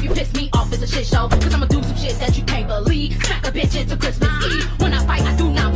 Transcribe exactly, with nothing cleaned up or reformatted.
you piss me off, it's a shit show. Cause I'ma do some shit that you can't believe. Smack a bitch into Christmas Eve. When I fight, I do not